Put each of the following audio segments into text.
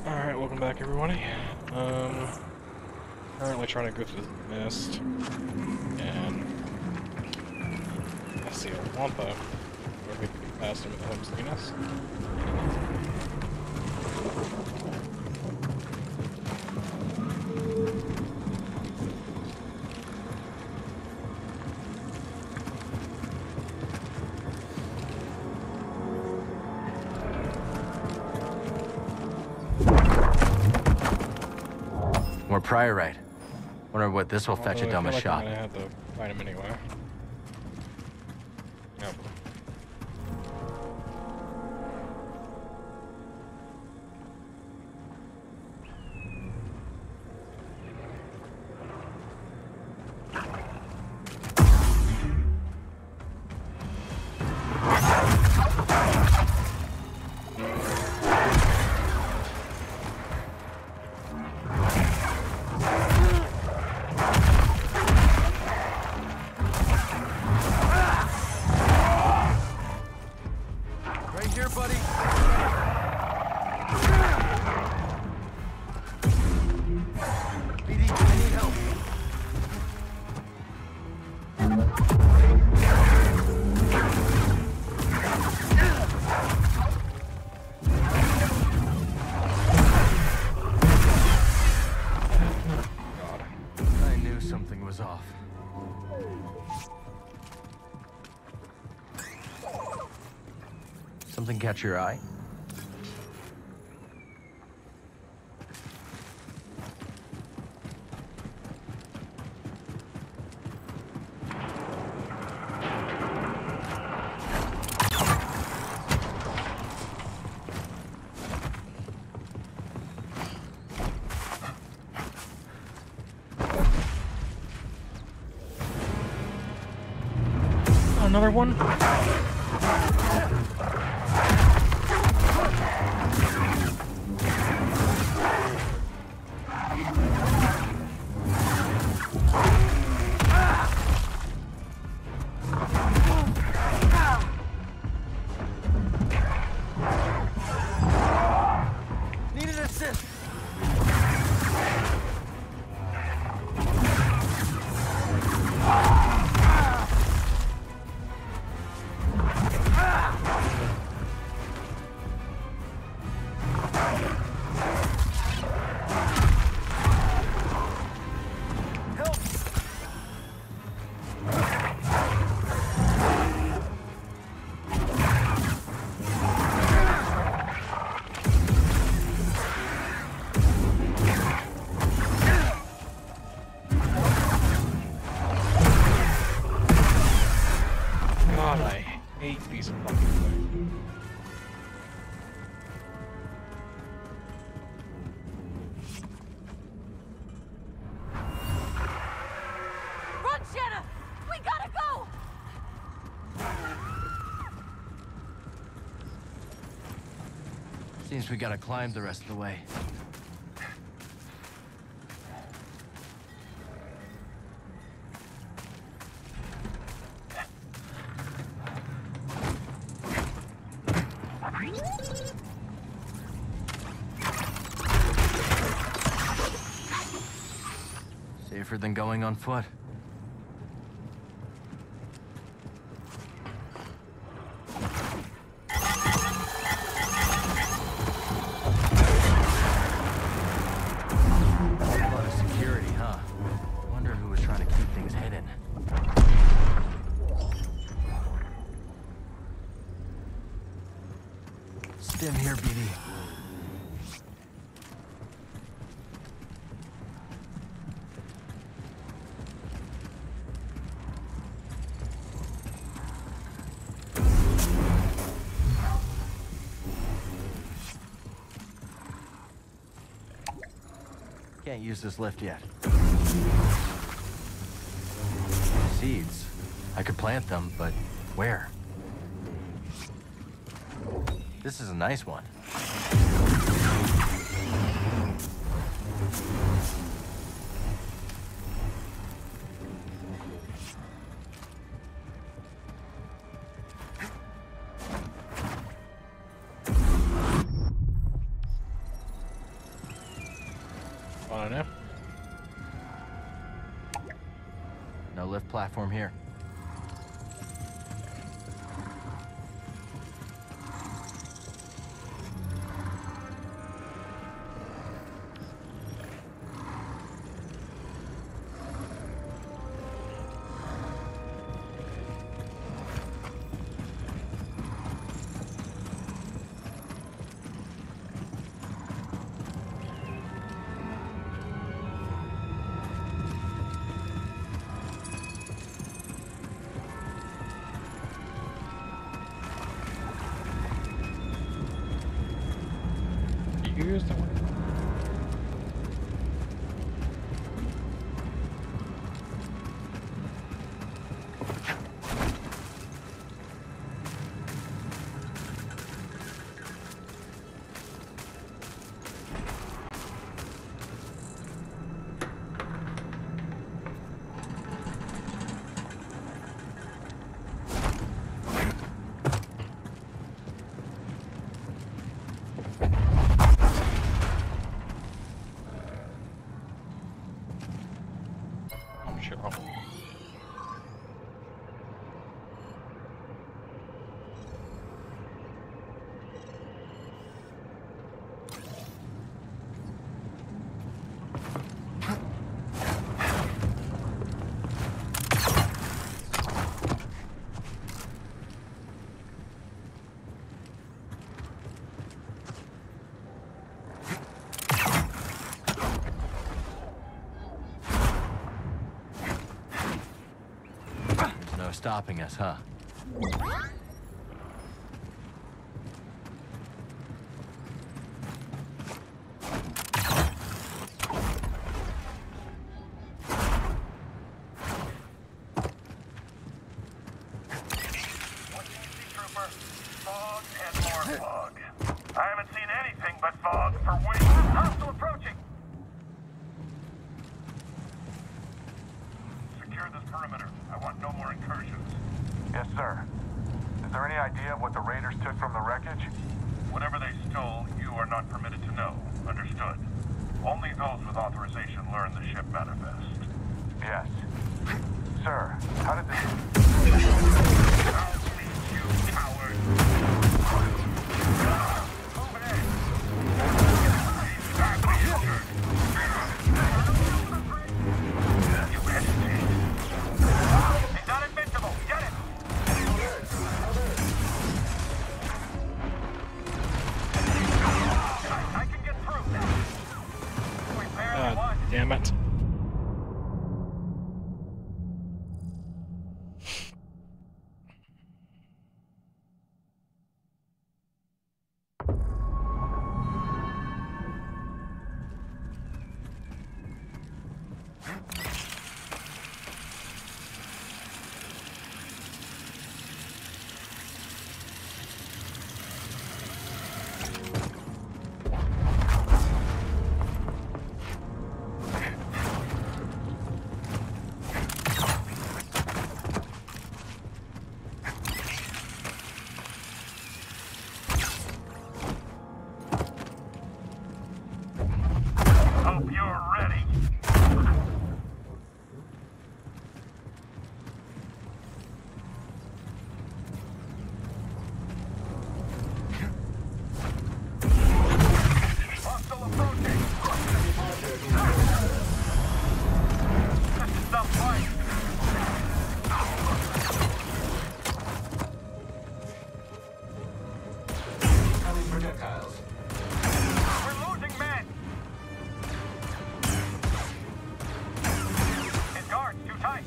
Alright, welcome back everybody. Currently trying to go through the mist, and I see a Wampa, where we can get past him with the homesickness. More priorite. Wonder what this will fetch a dumbest shot. I'm gonna have to fight him anyway. Yep. Something catch your eye? Another one? God, I hate these fucking things. Run, Shanna! We gotta go! Seems we gotta climb the rest of the way. Safer than going on foot. A lot of security, huh? Wonder who was trying to keep things hidden. Stim here, BD. Can't use this lift yet. Seeds. I could plant them, but where? This is a nice one. want to know? No lift platform here. Use the sure. No stopping us, huh? Fog and more fog. I haven't seen anything but fog for weeks. Hostile approaching! Secure this perimeter. I want no more incursions. Yes, sir. Is there any idea of what the raiders took from the wreckage? Whatever they stole, you are not permitted to know. Understood? Only those with authorization learn the ship manifest. Yes. Sir, how did this... I'll meet you, coward! Move it in! He's badly injured. You hesitate. He's not invincible! Get him! I can get through. We barely won. Damn it. Hope you're ready. Hostile approaching. This is the fight. Incoming projectiles. We're losing men. His guard's too tight.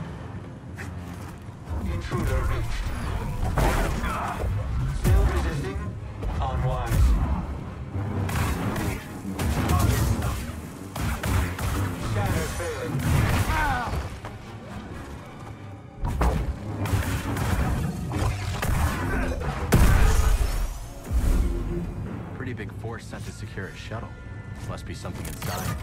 Intruder reached. Still resisting? Unwise. Scanner failing. Pretty big force sent to secure a shuttle. Must be something inside.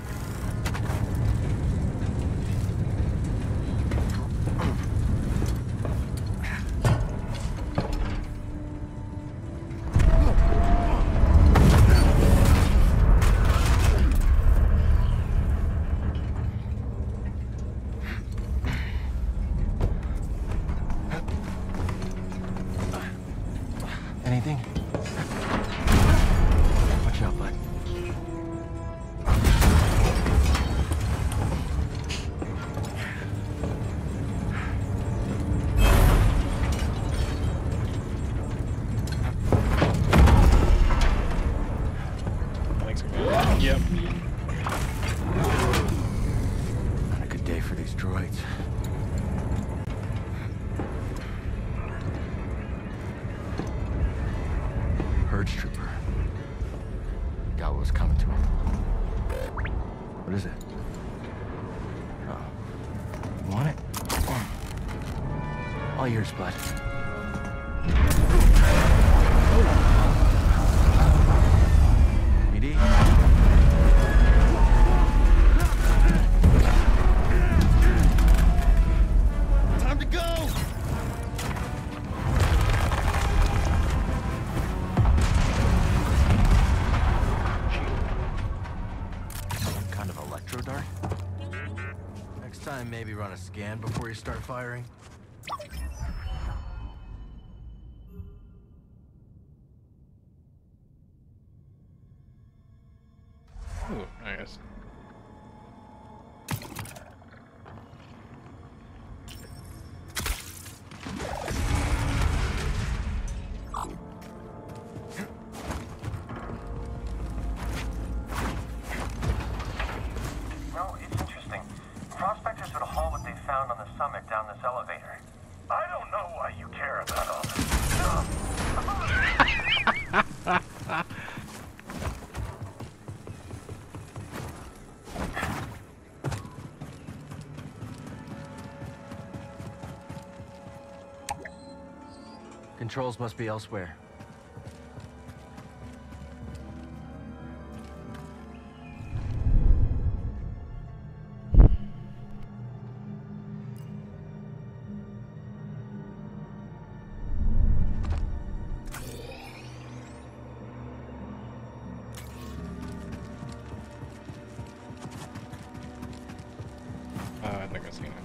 Yep. Not a good day for these droids. Purge trooper. Got what was coming to him. What is it? Oh. You want it? All yours, bud. BD? Time to go! Some kind of electro dart? Next time, maybe run a scan before you start firing. Ooh, nice. No, it's interesting. Prospectors would haul what they found on the summit down this elevator. I don't know why you care about all this stuff. Controls must be elsewhere. I think I've seen it.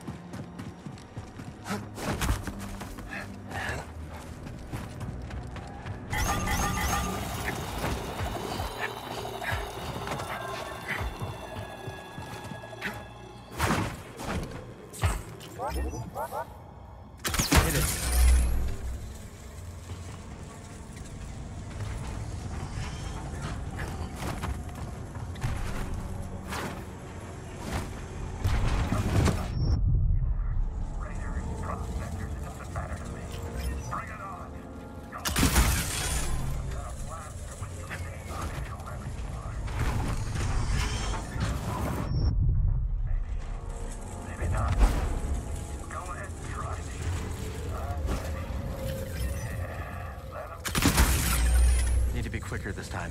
Hit it. Raiders, prospectors, it doesn't matter to me. Bring it on. Go. I've got a blaster with your name on it, whoever you are. Maybe not. Go ahead and try me. I'm ready. Yeah, let 'em. Need to be quicker this time.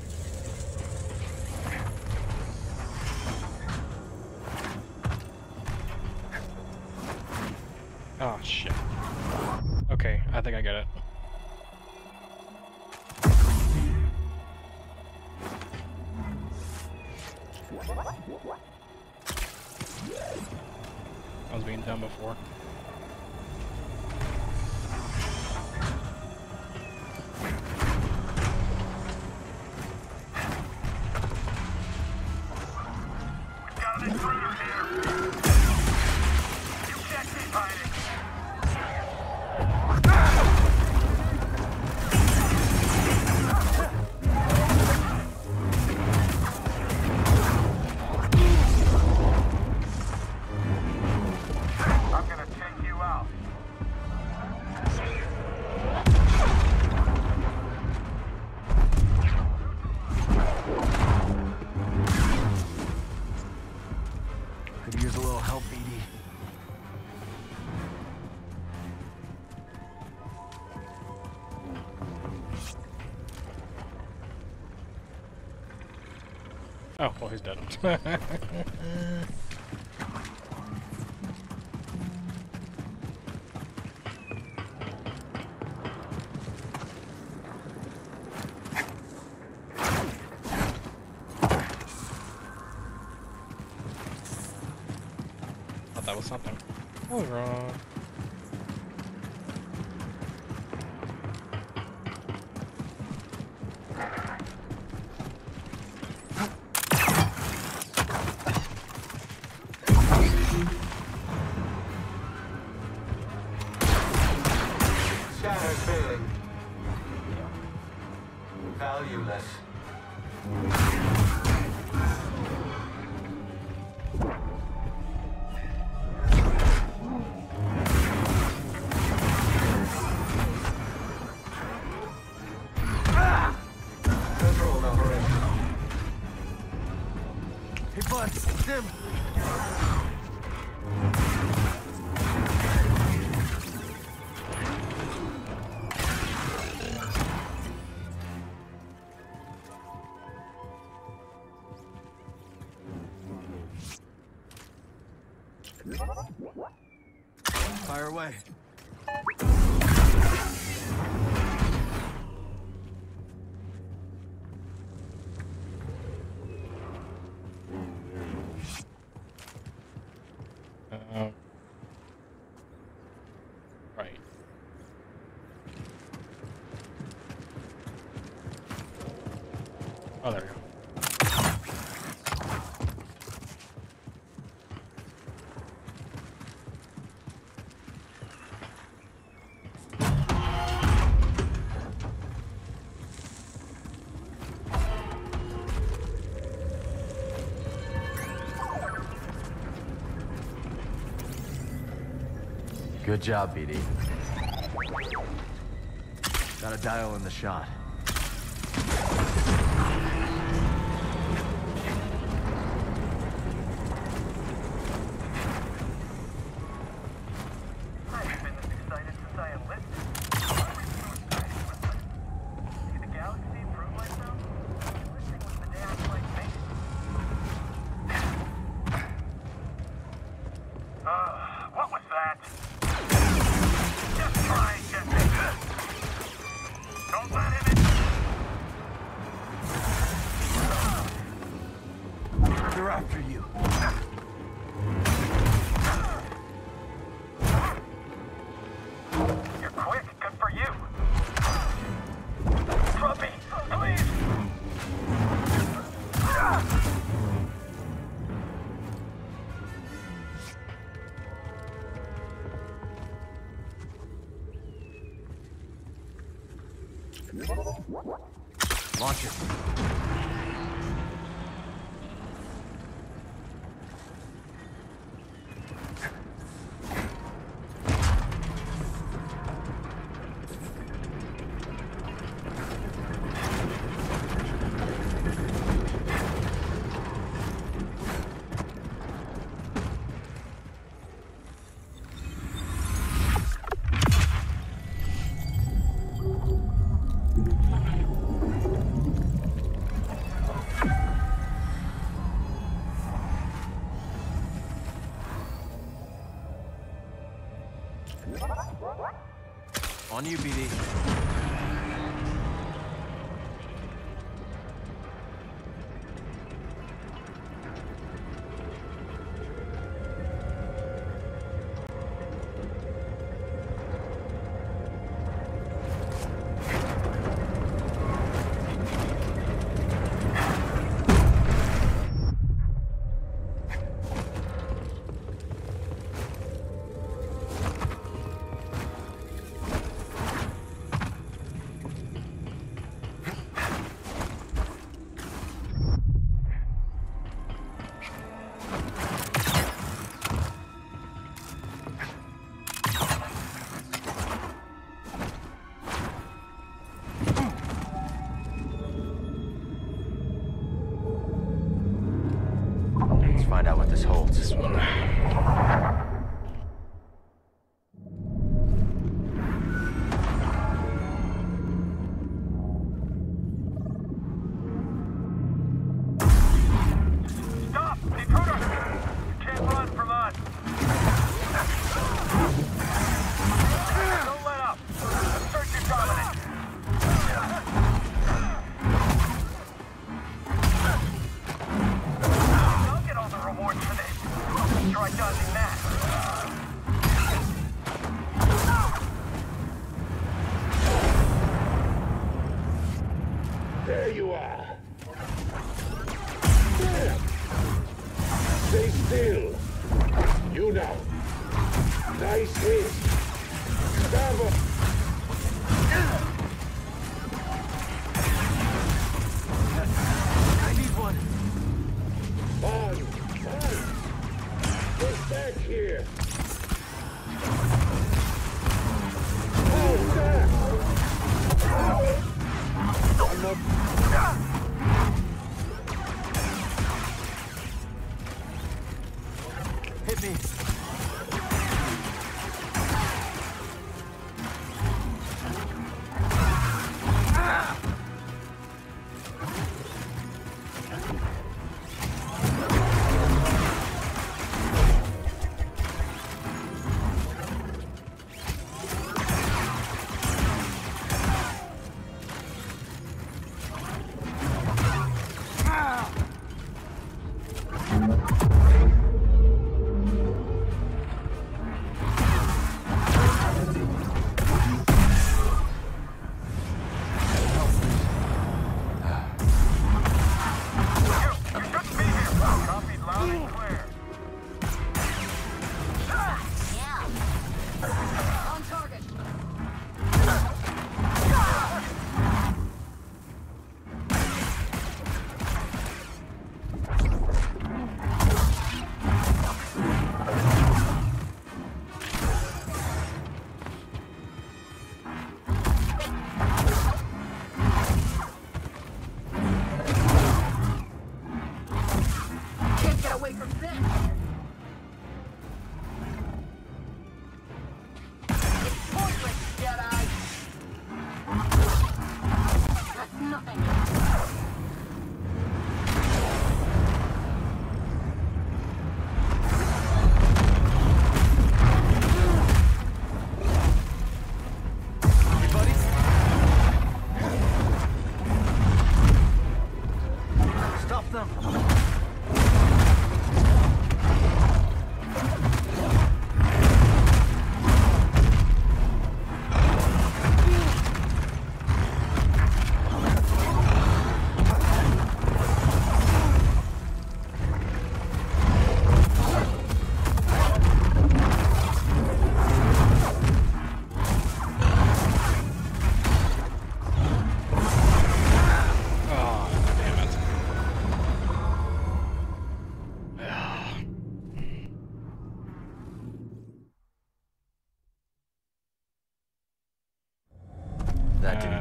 Oh, shit. Okay, I think I get it. I was being done before. We've got an intruder here. You can't keep hiding. I'm gonna take you out. Could use a little help, BD. Oh, well, he's dead. Thought that was something. I was wrong. Scanner's failing. Valueless. Hey, bud, Tim. Fire away. Right. Oh, there we go. Good job, BD. Got a dial in the shot. I've been this excited since I enlisted. Why were you so excited with us? See the galaxy improve myself? Enlisting was the day I played me. What was that? Just try and get me. Don't let him in. They're after you. You're quick. Good for you. Trumpy, please. Launch it. On you, BD. Find out what this holds. This one. Stop! Intruder! You can't run from us! Don't let up! Assert your dominance! I'll get all the rewards for this! Try dodging that! There you are. There. Stay still. You now. Nice hit. Stab her. I need one. Fine. Get back here. Oh, that. I'm not...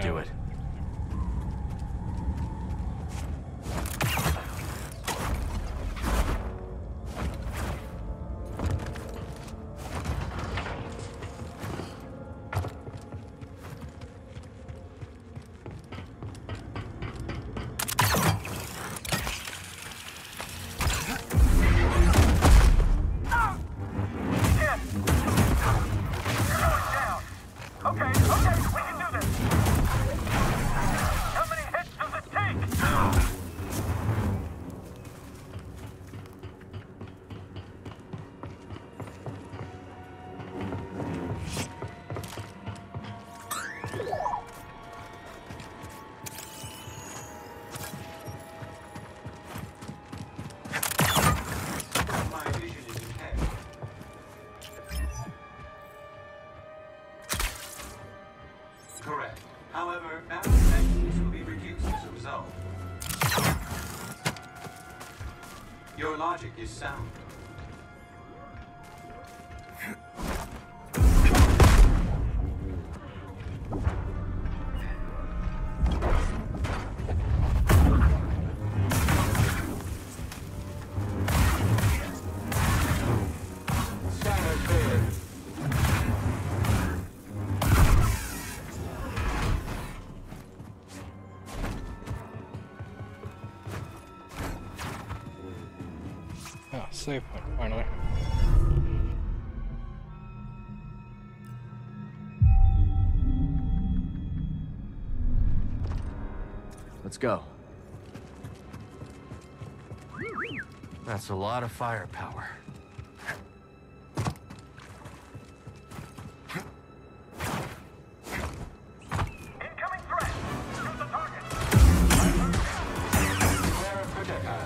do it. Correct. However, effectiveness will be reduced as a result. Your logic is sound. Ah, save point, finally. Let's go. That's a lot of firepower. Incoming threat! Shoot the target! Clear of projectile.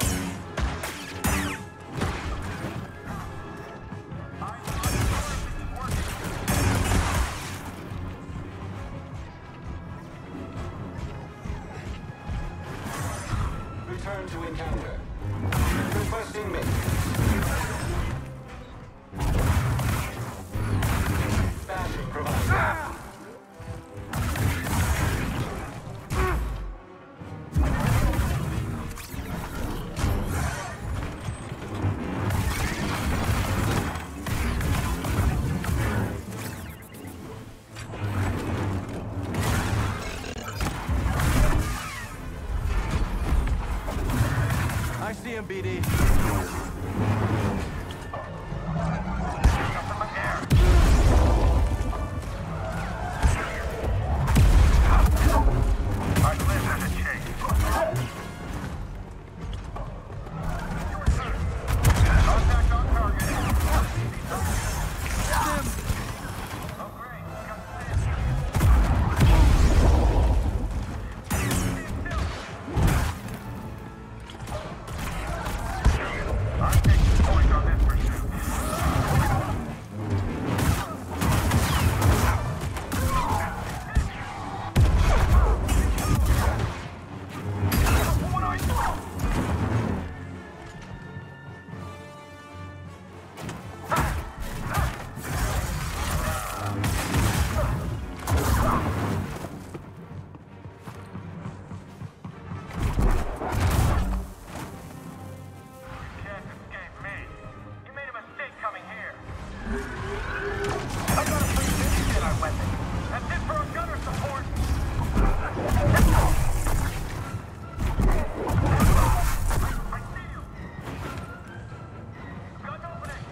Return to encounter. Requesting me. Bashing provided. I see him, BD. I live as a chase. Contact on target. Oh, great. We got I'm taking point on this pursuit. What I can't escape me. You made a mistake coming here. I gotta put this in our weapon. That's it for our gunner support. I see you. Gun opening.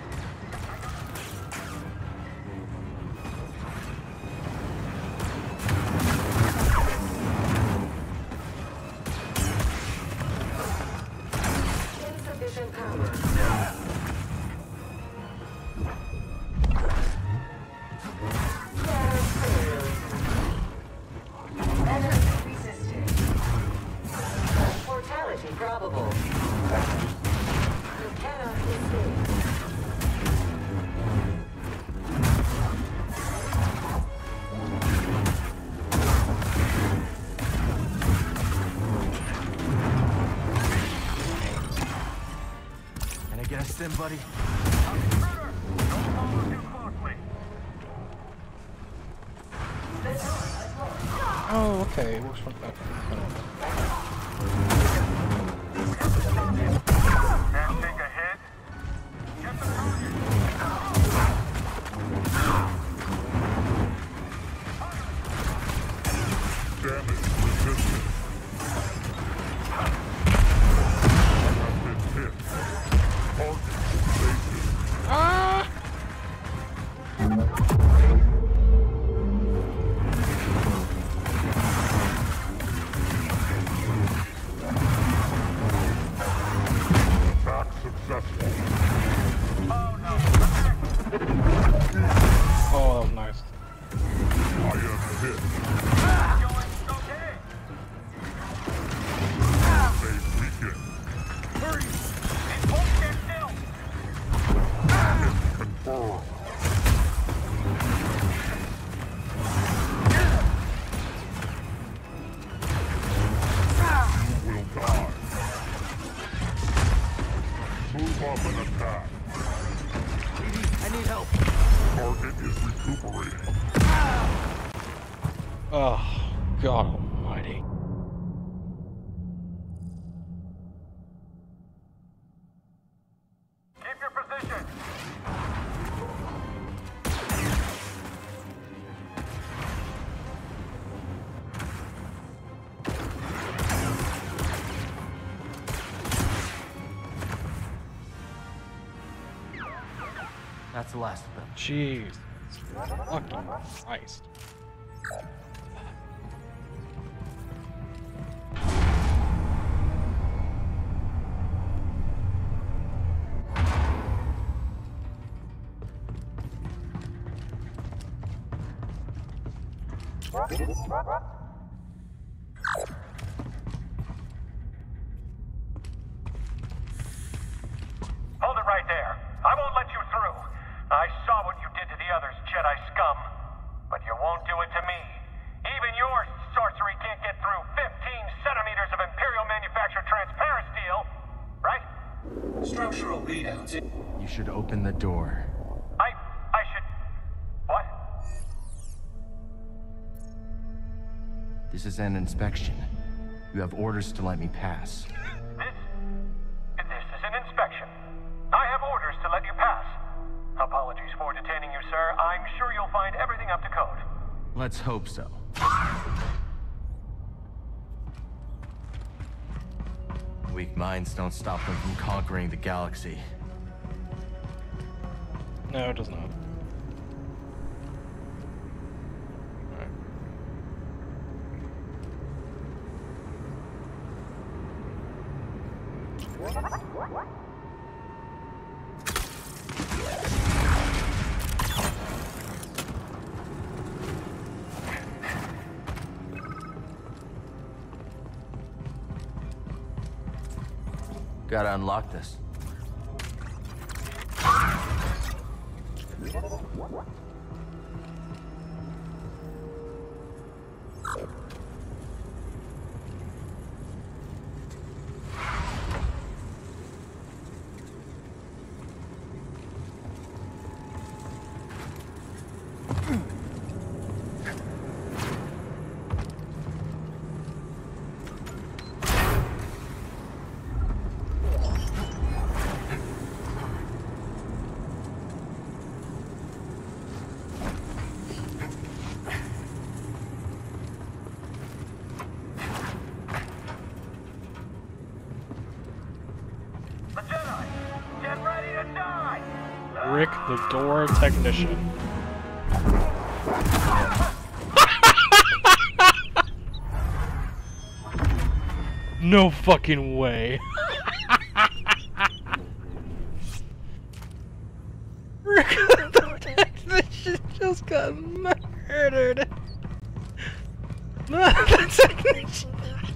Insufficient power. Shadow clear. Energy resistant. Mortality probable. You cannot escape. Can I get a stim, buddy? Intruder! Don't follow too closely. Oh, what okay, it works from that. Can't take a hit. Get the target. Damage resisted. Have been hit. Target evasive. Ah! Attack successful. Oh, that was nice. I am hit. They weaken. Hurry! It won't get still! Confirmed. You will die. Move up and attack. I need help. Target is recuperating. Oh, God almighty. Keep your position. That's the last of them. Jeez. Fucking Christ. Hold it right there. I won't let you through. I saw what you did to the others, Jedi scum. But you won't do it to me. Even your sorcery can't get through 15 centimeters of Imperial manufactured transparent steel. Right? Structural readouts. You should open the door. I should... What? This is an inspection. You have orders to let me pass. This is an inspection. I have orders to let you pass. Apologies for detaining you, sir. I'm sure you'll find everything up to code. Let's hope so. Weak minds don't stop them from conquering the galaxy. No, it does not. Alright. Gotta unlock this. The Jedi! Get ready to die! Rick the door technician. No fucking way. Rick the technician just got murdered. No, the technician.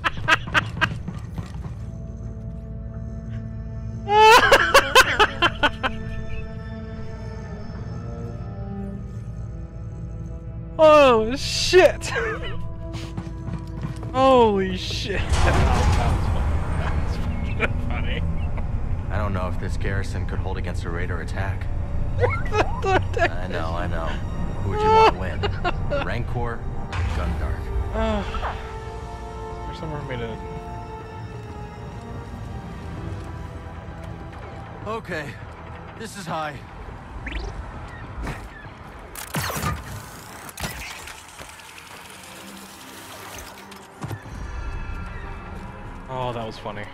Oh shit! Holy shit! That was funny. I don't know if this garrison could hold against a Raider attack. I know. Who would you want to win? Rancor or Gundark? There's somewhere for me to... Okay, this is high. Oh, that was funny.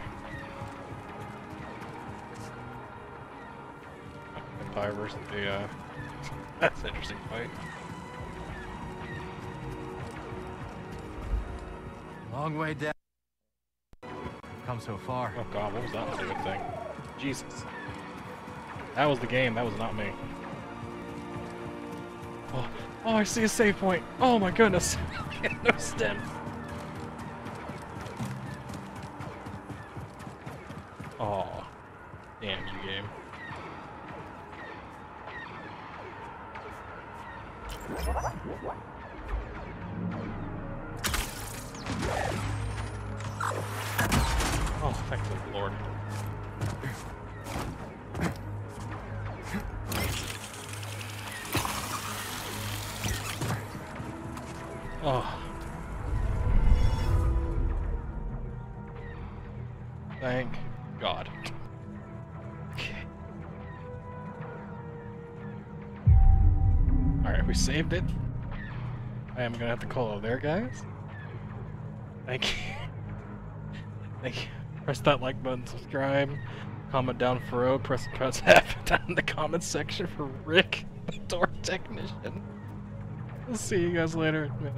Empire versus the, that's an interesting fight. Long way down. Come so far. Oh god, what was that stupid thing? Jesus. That was the game, that was not me. Oh, oh, I see a save point! Oh my goodness! No stem! Oh, damn you, game. Oh, thank the Lord. Oh. Thank God. Okay. Alright, we saved it. I am gonna have to call over there, guys. Thank you. Thank you. Press that like button, subscribe, comment down for Faro, press F down in the comment section for Rick, the door technician. I'll see you guys later.